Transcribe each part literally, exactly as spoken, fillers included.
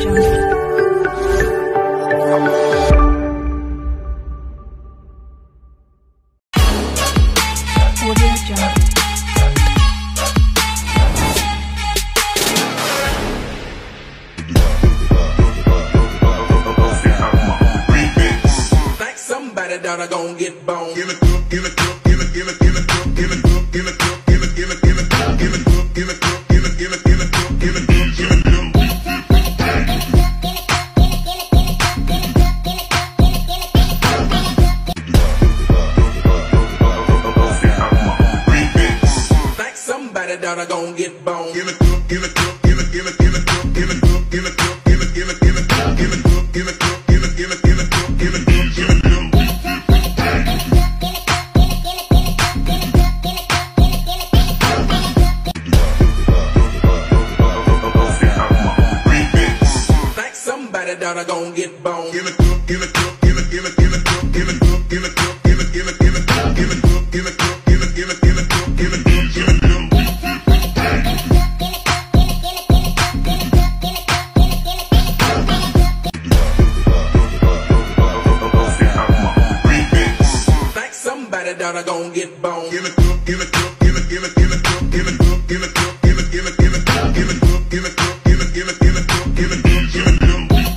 That I gon' get bone. Give it, give it, give it, give it, give it, give it, give it, give it, give it, give it, give it, give it, give it, give it, give it, give it, give it, give it, give it. Like somebody that I gon' get bone. Give it, give it, give it, give it, give it, give it, give it, give it, give it, give it, give it, give it, give it, give it, give it, give it, give it, give it, give it. That I gon' get bone. Give it, give it, give it, give it, give it, give it, give it, give it, give it, give it, give it, give it, give it, give it, give it, give it, give it, give it. Like somebody that I gon' get bone. Give it, give it, give it, give it, give it, give it, give it, give it, give it, give it, give it, give it, give it, give it, give it, give it, give it, give it.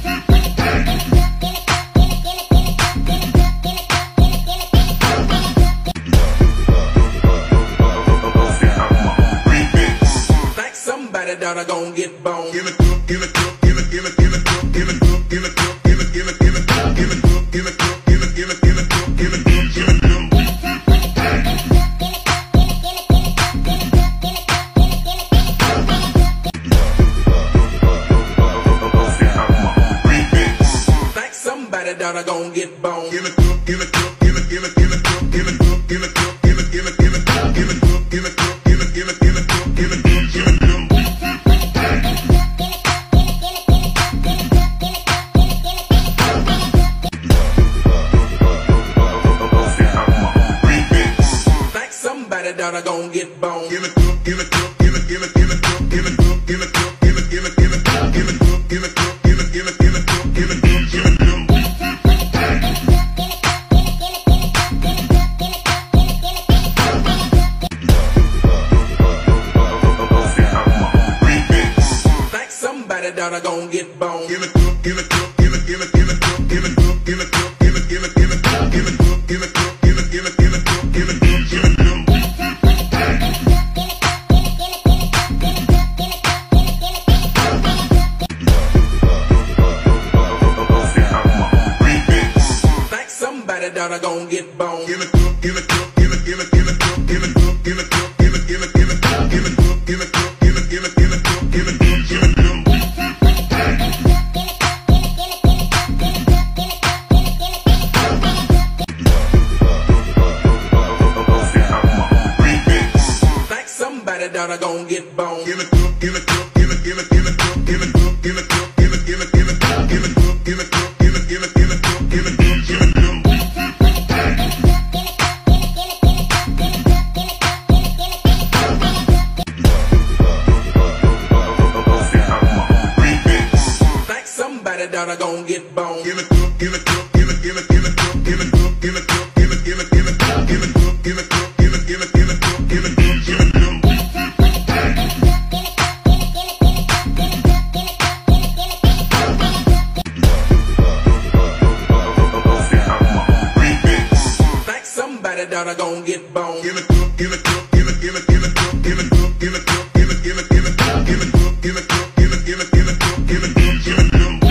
That I gon' get bone. Give it, give it, give it, give it, give it, give it, give it, give it, give it, give it, give it, give it, give it, give it, give it, give it, give it. Like somebody that I gon' get bone. Give it, give it, give it, give it, give it, give it, give it, give it, give it, give it, give it, give it, give it, give it, give it, give it, give it, give it. That I gon' get bone. Give it, give it, give it, give it, give it, give it, give it, give it, give it, give it, give it, give it, give it, give it, give it, give it, give it. Like somebody that I gon' get bone. Give it, give it, give it, give it, give it, give it, give it, give it, give it, give it, give it, give it, give it, give it, give it, give it, give it, give it. That I gon' get bone. Give it, give it, give it, give it, give it, give it, give it, give it, give it, give it, give it, give it, give it, give it, give it, give it, give it. Like somebody that I gon' get bone. Give it, give it, give it, give it, give it, give it, give it, give it, give it, give it, give it, give it, give it, give it, give it, give it, give it, give it. That I gon' get bone. Give it, give it, give it, give it, give it, give it, give it, give it, give it, give it, give it, give it, give it, give it, give it, give it, give it. Like somebody that I gon' get bone. Give it, give it, give it, give it, give it, give it, give it, give it, give it, give it, give it, give it, give it, give it, give it, give it, give it, give it.